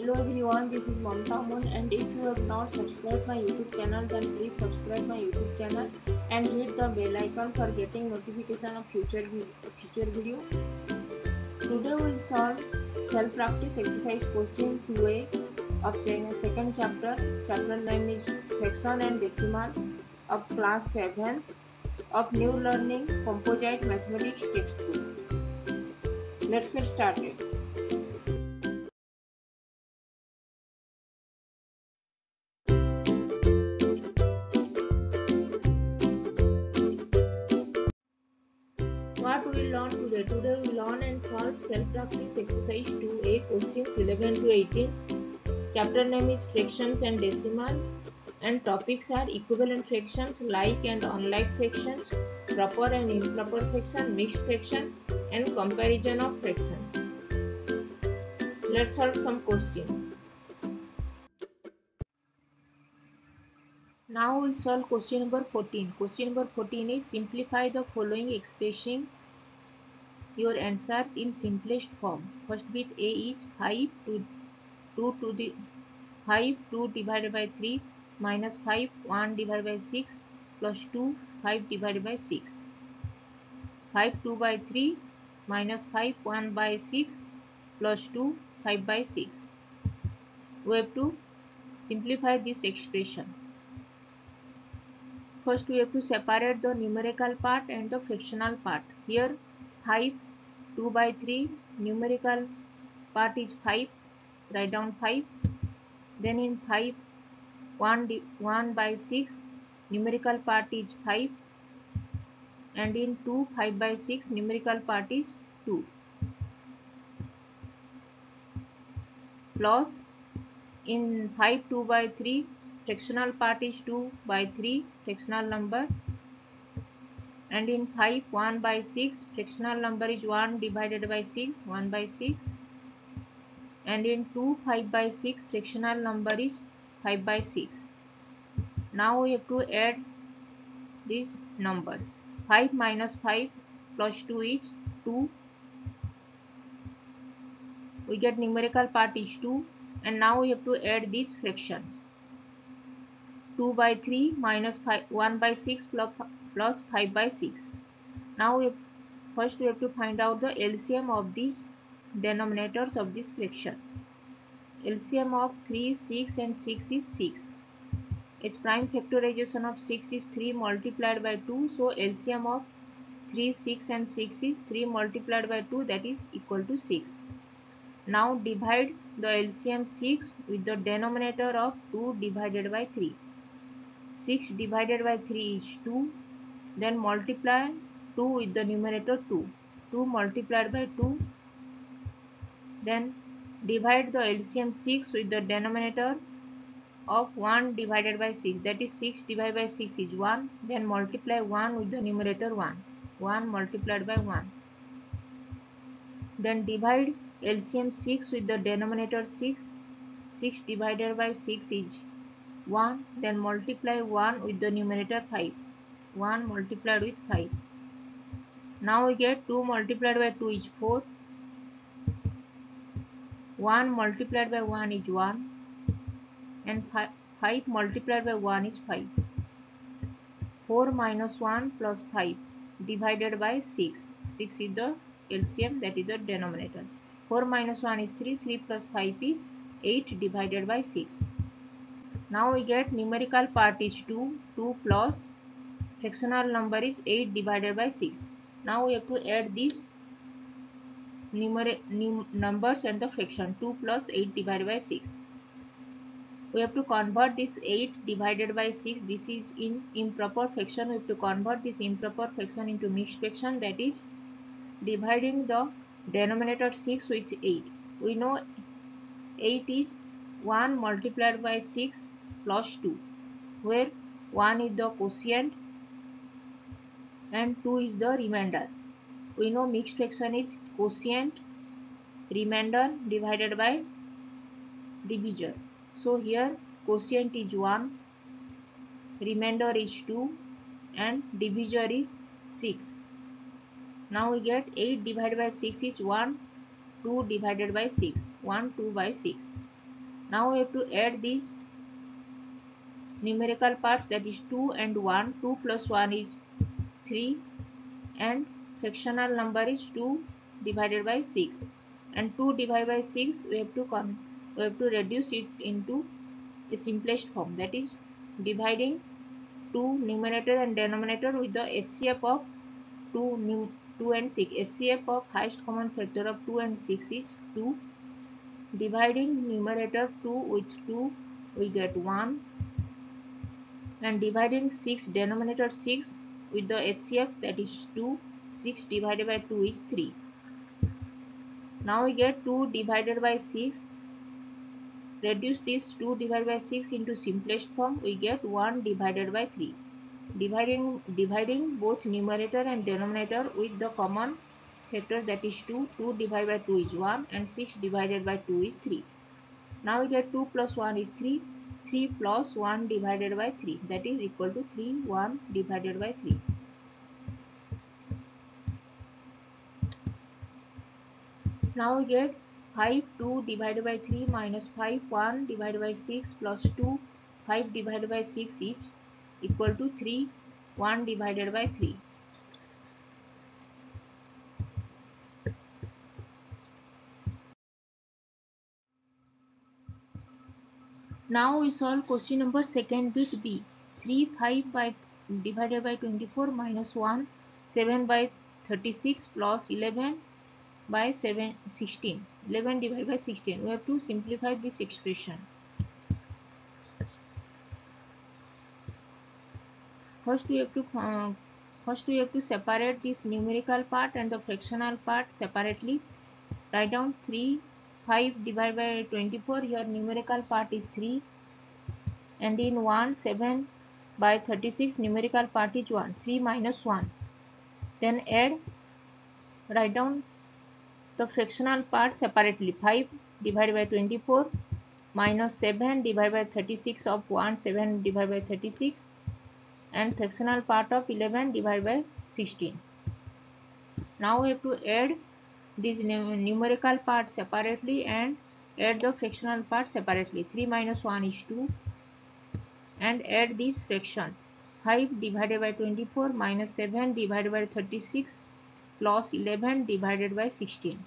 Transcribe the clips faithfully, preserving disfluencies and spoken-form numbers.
Hello everyone, this is Mamta Aman, and if you have not subscribed my YouTube channel, then please subscribe my YouTube channel and hit the bell icon for getting notification of future future video. Today we will solve self practice exercise question two A of second chapter. Chapter name is fraction and decimal of class seven of new learning composite mathematics textbook. Let's get started. What we will learn today? Today we will learn and solve self-practice exercise two A questions eleven to eighteen. Chapter name is fractions and decimals, and topics are equivalent fractions, like and unlike fractions, proper and improper fraction, mixed fraction, and comparison of fractions. Let's solve some questions. Now we will solve question number fourteen. Question number fourteen is simplify the following expressing your answers in simplest form. First bit A is five to two to the five two divided by three minus five one divided by six plus two five divided by six. five two by three minus five one by six plus two five by six. We have to simplify this expression. First we have to separate the numerical part and the fractional part. Here five two by three numerical part is five, write down five. Then in five one, one by six numerical part is five, and in two five by six numerical part is two, plus in five two by three fractional part is two by three fractional number, and in five one by six fractional number is one divided by six one by six, and in two five by six fractional number is five by six. Now we have to add these numbers. five minus five plus two is two. We get numerical part is two, and now we have to add these fractions. two by three minus five, one by six plus, plus five by six. Now we have, first we have to find out the L C M of these denominators of this fraction. L C M of three, six and six is six. Its prime factorization of six is three multiplied by two. So L C M of three, six and six is three multiplied by two, that is equal to six. Now divide the L C M six with the denominator of two divided by three. six divided by three is two. Then multiply two with the numerator two. two multiplied by two. Then divide the L C M six with the denominator of one divided by six, that is six divided by six is one. Then multiply one with the numerator one. one multiplied by one. Then divide L C M six with the denominator six. six divided by six is one. Then multiply one with the numerator five. one multiplied with five. Now we get two multiplied by two is four. one multiplied by one is one. And five multiplied by one is five. four minus one plus five divided by six. six is the L C M, that is the denominator. four minus one is three. three plus five is eight divided by six. Now we get numerical part is two. two plus fractional number is eight divided by six. Now we have to add these numeric num numbers and the fraction. two plus eight divided by six. We have to convert this eight divided by six. This is in improper fraction. We have to convert this improper fraction into mixed fraction, that is dividing the denominator six with eight. We know eight is one multiplied by six plus two, where one is the quotient and two is the remainder. We know mixed fraction is quotient, remainder divided by divisor. So here quotient is one, remainder is two, and divisor is six. Now we get eight divided by six is one. two divided by six. one, two by six. Now we have to add these numerical parts, that is two and one. two plus one is three and fractional number is two divided by six, and two divided by six we have to con we have to reduce it into a simplest form, that is dividing two numerator and denominator with the S C F of two, two and six. S C F of highest common factor of two and six is two. Dividing numerator two with two we get one, and dividing six denominator six with the H C F, that is two. six divided by two is three. Now we get two divided by six. Reduce this two divided by six into simplest form, we get one divided by three. Dividing, dividing both numerator and denominator with the common factor, that is two. two divided by two is one and six divided by two is three. Now we get two plus one is three. three plus one divided by three, that is equal to three. one divided by three. Now we get five. two divided by three minus five. one divided by six plus two. five divided by six is equal to three. one divided by three. Now we solve question number second bit B. three, five by divided by twenty-four minus one, seven by thirty-six plus eleven by seven, sixteen. eleven divided by sixteen. We have to simplify this expression. First we have to uh, first we have to separate this numerical part and the fractional part separately. Write down three, five divided by twenty-four. Here numerical part is three, and in one, seven by thirty-six numerical part is one. three minus one. Then add, write down the fractional part separately. five divided by twenty-four minus seven divided by thirty-six of one, seven divided by thirty-six, and fractional part of eleven divided by sixteen. Now we have to add this numerical part separately and add the fractional part separately. three minus one is two, and add these fractions. five divided by twenty-four minus seven divided by thirty-six plus eleven divided by sixteen.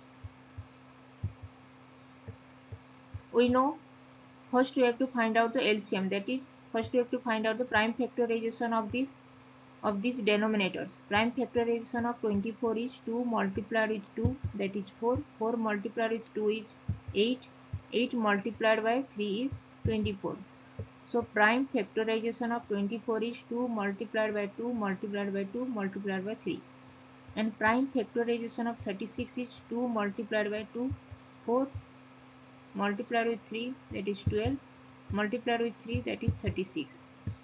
We know first we have to find out the L C M, that is first we have to find out the prime factorization of this of these denominators. Prime factorization of twenty-four is two multiplied with two, that is four. four multiplied with two is eight. eight multiplied by three is twenty-four. So prime factorization of twenty-four is two multiplied by two multiplied by two multiplied by three. And prime factorization of thirty-six is two multiplied by two, four multiplied with three, that is twelve, multiplied with three, that is thirty-six.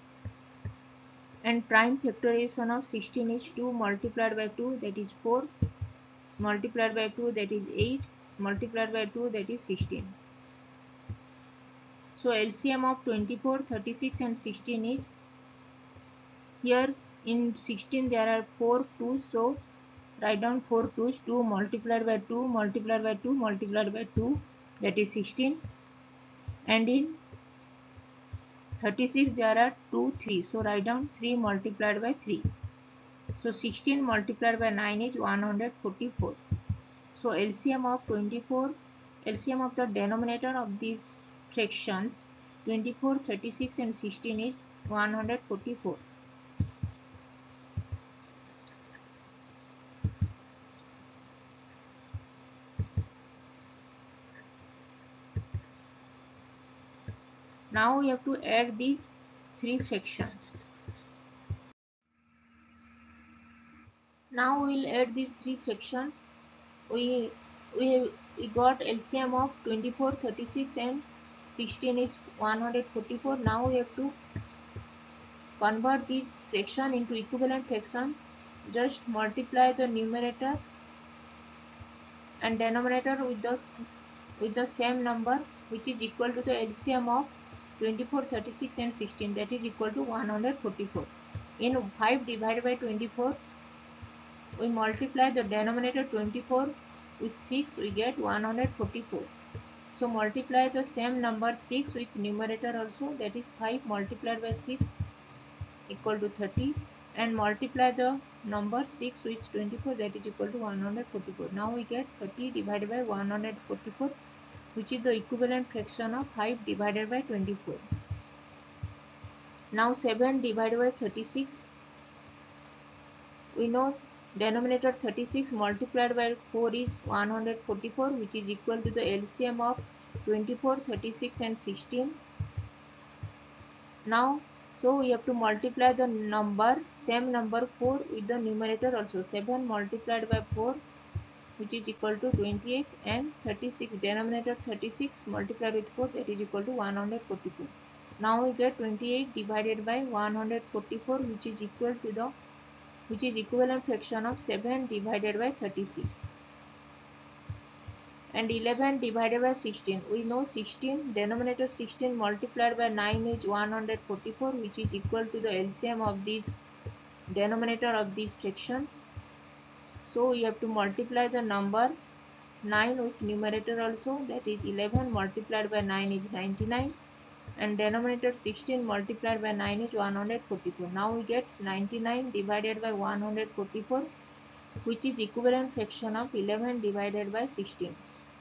And prime factorization of sixteen is two multiplied by two, that is four, multiplied by two, that is eight, multiplied by two, that is sixteen. So L C M of twenty-four, thirty-six and sixteen is, here in sixteen there are four twos, so write down four twos. two multiplied by two multiplied by two multiplied by two, that is sixteen. And in thirty-six there are two threes, so write down three multiplied by three. So sixteen multiplied by nine is one hundred forty-four. So L C M of twenty-four, L C M of the denominator of these fractions twenty-four, thirty-six and sixteen is one hundred forty-four. Now we have to add these three fractions. Now we will add these three fractions. We we we got L C M of twenty-four, thirty-six and sixteen is one hundred forty-four. Now we have to convert this fraction into equivalent fraction. Just multiply the numerator and denominator with the with the same number, which is equal to the L C M of twenty-four, thirty-six and sixteen, that is equal to one hundred forty-four. In five divided by twenty-four, we multiply the denominator twenty-four with six, we get one hundred forty-four. So multiply the same number six with numerator also, that is five multiplied by six equal to thirty, and multiply the number six with twenty-four, that is equal to one hundred forty-four. Now we get thirty divided by one hundred forty-four, which is the equivalent fraction of five divided by twenty-four. Now seven divided by thirty-six, we know denominator thirty-six multiplied by four is one hundred forty-four, which is equal to the L C M of twenty-four, thirty-six and sixteen. Now, so we have to multiply the number, same number four with the numerator also. seven multiplied by four, which is equal to twenty-eight, and thirty-six, denominator thirty-six multiplied with four, that is equal to one hundred forty-four. Now we get twenty-eight divided by one hundred forty-four, which is equal to the which is equivalent fraction of seven divided by thirty-six. And eleven divided by sixteen, we know sixteen, denominator sixteen multiplied by nine is one hundred forty-four, which is equal to the L C M of these denominator of these fractions. So we have to multiply the number nine with numerator also, that is eleven multiplied by nine is ninety-nine, and denominator sixteen multiplied by nine is one hundred forty-four. Now we get ninety-nine divided by one hundred forty-four, which is equivalent fraction of eleven divided by sixteen.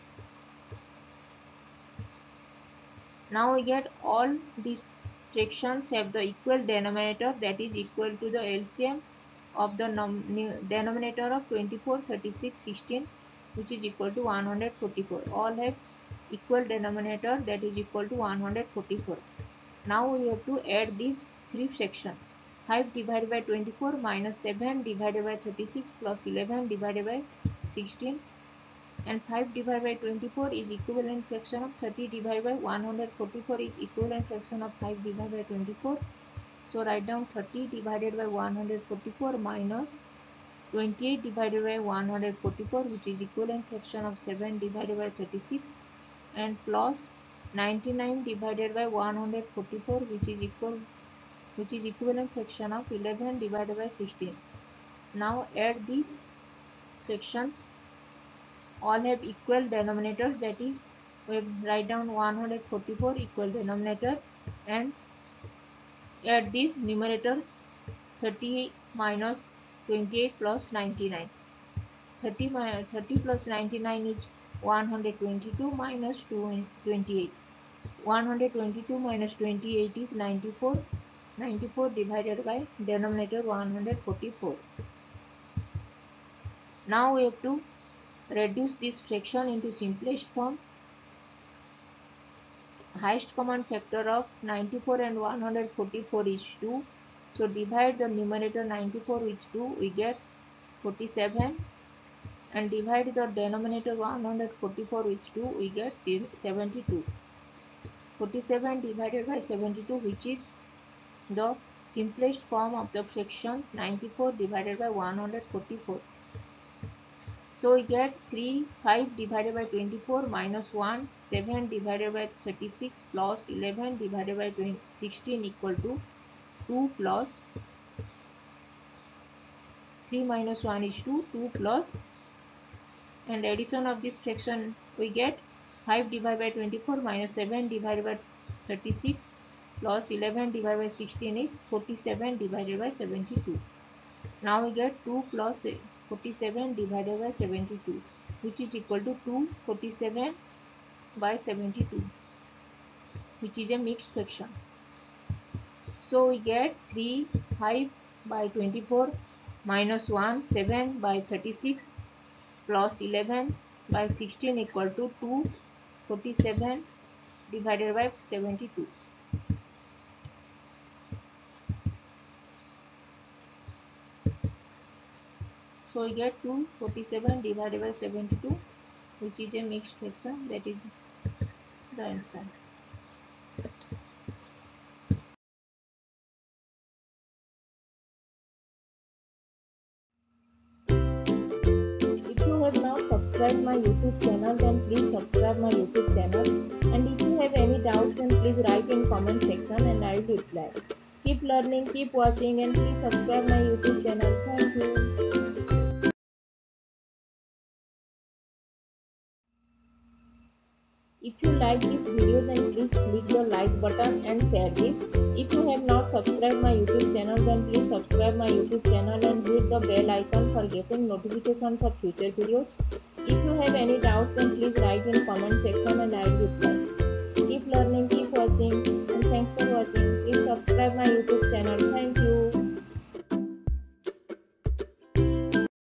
Now we get all these fractions have the equal denominator, that is equal to the L C M of the denominator of twenty-four, thirty-six, sixteen, which is equal to one hundred forty-four. All have equal denominator, that is equal to one hundred forty-four. Now we have to add these three fractions. five divided by twenty-four minus seven divided by thirty-six plus eleven divided by sixteen, and five divided by twenty-four is equivalent fraction of thirty divided by one hundred forty-four is equivalent fraction of five divided by twenty-four. So write down thirty divided by one hundred forty-four minus twenty-eight divided by one hundred forty-four, which is equivalent fraction of seven divided by thirty-six, and plus ninety-nine divided by one hundred forty-four, which is equal which is equivalent fraction of eleven divided by sixteen. Now add these fractions. All have equal denominators, that is we write down one hundred forty-four equal denominator, and add this numerator thirty minus twenty-eight plus ninety-nine. thirty, thirty plus ninety-nine is one hundred twenty-two minus twenty-eight. one hundred twenty-two minus twenty-eight is ninety-four. ninety-four divided by denominator one hundred forty-four. Now we have to reduce this fraction into simplest form. Highest common factor of ninety-four and one hundred forty-four is two. So divide the numerator ninety-four with two, we get forty-seven, and divide the denominator one hundred forty-four with two, we get seventy-two. forty-seven divided by seventy-two, which is the simplest form of the fraction ninety-four divided by one hundred forty-four. So we get three, five divided by twenty-four minus one, seven divided by thirty-six plus eleven divided by sixteen equal to two plus three minus one is two, two plus, and addition of this fraction we get five divided by twenty-four minus seven divided by thirty-six plus eleven divided by sixteen is forty-seven divided by seventy-two. Now we get two plus forty-seven divided by seventy-two, which is equal to two forty-seven by seventy-two, which is a mixed fraction. So we get three, five by twenty-four minus one, seven by thirty-six plus eleven by sixteen equal to two forty-seven divided by seventy-two. So we get two forty-seven divided by seventy-two, which is a mixed fraction. That is the answer. If you have not subscribed my YouTube channel, then please subscribe my YouTube channel. And if you have any doubts, then please write in comment section and I will reply. Keep learning, keep watching, and please subscribe my YouTube channel. Thank you. If you like this video, then please click the like button and share this. If you have not subscribed my YouTube channel, then please subscribe my YouTube channel and hit the bell icon for getting notifications of future videos. If you have any doubts, then please write in comment section and I will reply. Keep learning, keep watching, and thanks for watching. Please subscribe my YouTube